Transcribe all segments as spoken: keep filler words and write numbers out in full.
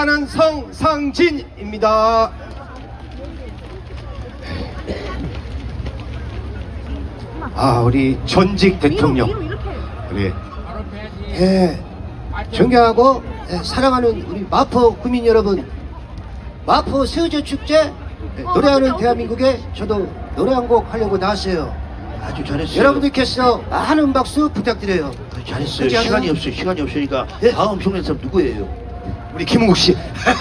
나는 성상진입니다. 아, 우리 전직 대통령, 우리 예, 존경하고 예, 사랑하는 우리 마포 구민 여러분, 마포 새우젓 축제 예, 노래하는 대한민국에 저도 노래 한 곡 하려고 나왔어요. 아주 잘했어요. 여러분들께서 많은 박수 부탁드려요. 잘했어요. 그렇지 시간이 않아요? 없어요. 시간이 없으니까 예. 다음 흉내 사람 누구예요? 우리 김웅국 씨.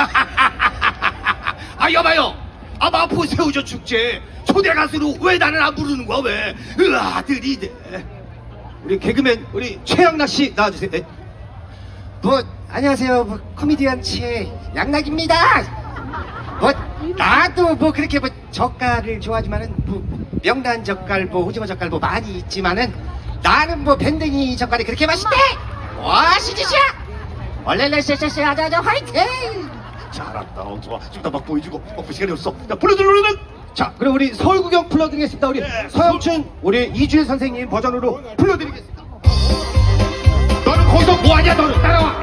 아 여봐요, 아 마포 새우젓 축제 초대 가수로 왜 나는 안 부르는 거야? 왜? 으아 들이대. 우리 개그맨 우리 최양락 씨 나와주세요. 예. 뭐 안녕하세요, 뭐, 코미디언 최양락입니다. 뭐 나도 뭐 그렇게 뭐 젓갈을 좋아하지만은 뭐 명란 젓갈, 뭐 오징어 젓갈 뭐 많이 있지만은 나는 뭐 밴댕이 젓갈이 그렇게 맛있대. 와 시지시야. 원래는 쎄쎄쎄 하자자 화이팅. 잘한다. 어, 좋아. 지금 다 막 보여주고 어, 시간이 없어. 자 불러줄 노래는 자, 그럼 우리 서울 구경 불러드리겠습니다. 우리 네. 서영춘 우리 이주일 선생님 버전으로 불러드리겠습니다. 너는 거기서 뭐하냐? 너는 따라와.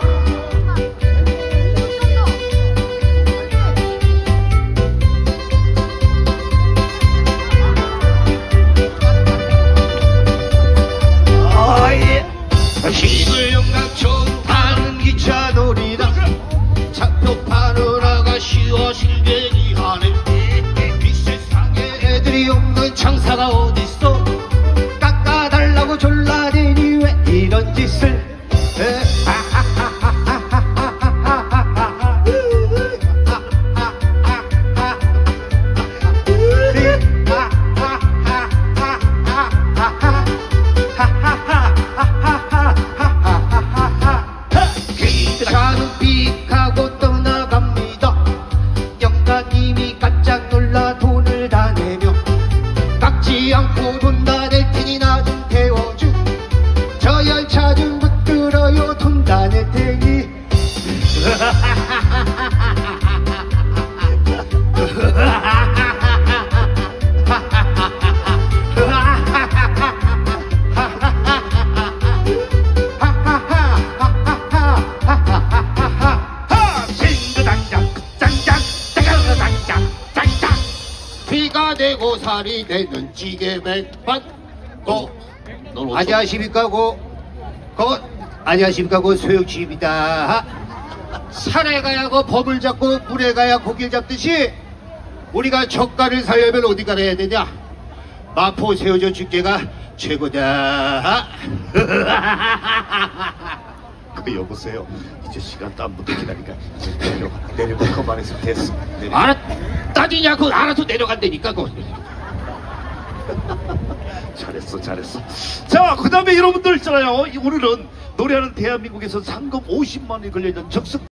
시골영감촌 타는 기차 놀이다. 차표 파느라가 쉬워 실개기 하네. 이 세상에 애들이 없는 장사가 어딨어. 깎아달라고 졸라대니 왜 이런 짓을 해? 기차는 삑하고 떠나갑니다. 영감님이 깜짝 놀라 돈을 다 내며 깎지 않고 돈 다 낼 테니 나 좀 태워주. 저 열차 좀 붙들어요. 돈 다 낼 테니. 피가 되고 살이 되는 찌개 백반. 고 안녕하십니까 고, 고 안녕하십니까 고 소영치입니다. 산에 가야 고 범을 잡고 물에 가야 고기를 잡듯이 우리가 젓갈을 살려면 어디 가야 해야 되냐? 마포 새우젓 축제가 최고다. 그 여보세요. 이제 시간도 안 붙어 기다리니까 내려 내려가 그만해서 됐어. 내려. 알아, 따지냐? 그 알아서 내려간다니까. 그. 잘했어 잘했어. 자 그 다음에 여러분들 있잖아요. 오늘은 노래하는 대한민국에서 상금 오십만 원이 걸려있는 적석